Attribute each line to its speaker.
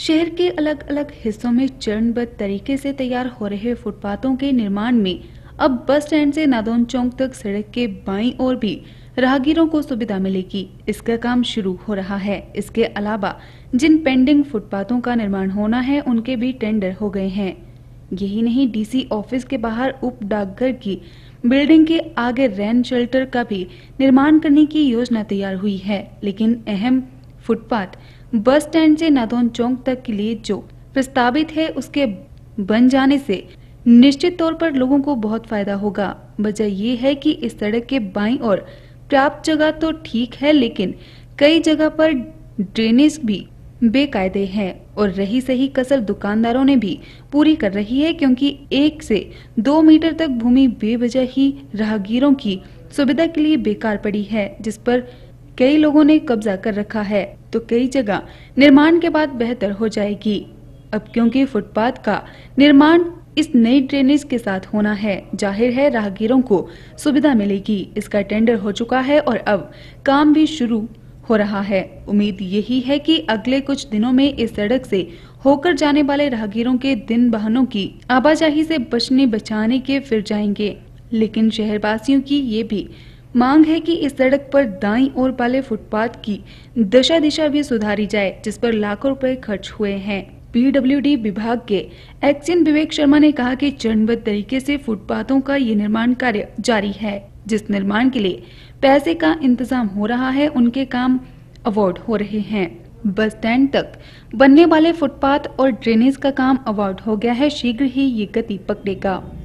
Speaker 1: शहर के अलग अलग हिस्सों में चरणबद्ध तरीके से तैयार हो रहे फुटपाथों के निर्माण में अब बस स्टैंड से नादौन चौक तक सड़क के बाईं ओर भी राहगीरों को सुविधा मिलेगी। इसका काम शुरू हो रहा है। इसके अलावा जिन पेंडिंग फुटपाथों का निर्माण होना है उनके भी टेंडर हो गए हैं। यही नहीं, डीसी ऑफिस के बाहर उप डाकघर की बिल्डिंग के आगे रेन शेल्टर का भी निर्माण करने की योजना तैयार हुई है। लेकिन अहम फुटपाथ बस स्टैंड से नादौन चौक तक के लिए जो प्रस्तावित है उसके बन जाने से निश्चित तौर पर लोगों को बहुत फायदा होगा। वजह ये है कि इस सड़क के बाईं ओर पर्याप्त जगह तो ठीक है, लेकिन कई जगह पर ड्रेनेज भी बेकायदे हैं और रही सही कसर दुकानदारों ने भी पूरी कर रही है, क्योंकि 1 से 2 मीटर तक भूमि बेवजह ही राहगीरों की सुविधा के लिए बेकार पड़ी है, जिस पर कई लोगों ने कब्जा कर रखा है। तो कई जगह निर्माण के बाद बेहतर हो जाएगी। अब क्योंकि फुटपाथ का निर्माण इस नई ड्रेनेज के साथ होना है, जाहिर है राहगीरों को सुविधा मिलेगी। इसका टेंडर हो चुका है और अब काम भी शुरू हो रहा है। उम्मीद यही है कि अगले कुछ दिनों में इस सड़क से होकर जाने वाले राहगीरों के दिन वाहनों की आवाजाही से बचाने के फिर जाएंगे। लेकिन शहरवासियों की ये भी मांग है कि इस सड़क पर दाईं ओर वाले फुटपाथ की दिशा भी सुधारी जाए, जिस पर लाखों रुपए खर्च हुए हैं। पीडब्ल्यूडी विभाग के एक्शन विवेक शर्मा ने कहा कि चरणबद्ध तरीके से फुटपाथों का ये निर्माण कार्य जारी है। जिस निर्माण के लिए पैसे का इंतजाम हो रहा है उनके काम अवार्ड हो रहे हैं। बस स्टैंड तक बनने वाले फुटपाथ और ड्रेनेज का काम अवार्ड हो गया है। शीघ्र ही ये गति पकड़ेगा।